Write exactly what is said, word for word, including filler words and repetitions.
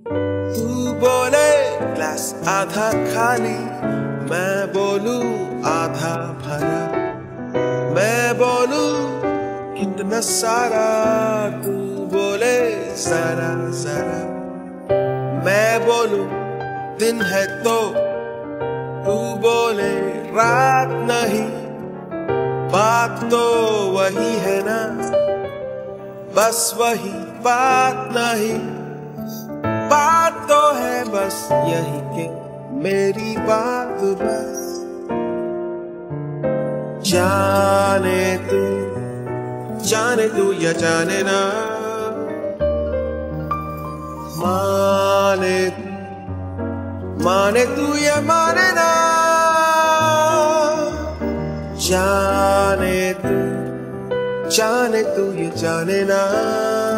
तू बोले ग्लास आधा खाली, मैं बोलूं आधा भरा। मैं बोलूं कितना सारा, तू बोले जरा जरा। मैं बोलूं दिन है तो, तू बोले रात नहीं। बात तो वही है ना, बस वही बात नहीं। बात तो है बस यही कि मेरी बात बस। जाने तू जाने तू या जाने ना, माने माने तू या माने ना। जाने तू जाने तू ये जाने ना।